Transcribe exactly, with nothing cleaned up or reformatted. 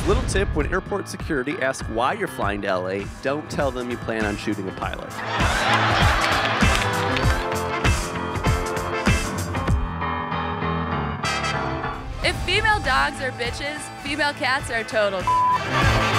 Little tip, when airport security asks why you're flying to L A, don't tell them you plan on shooting a pilot. If female dogs are bitches, female cats are total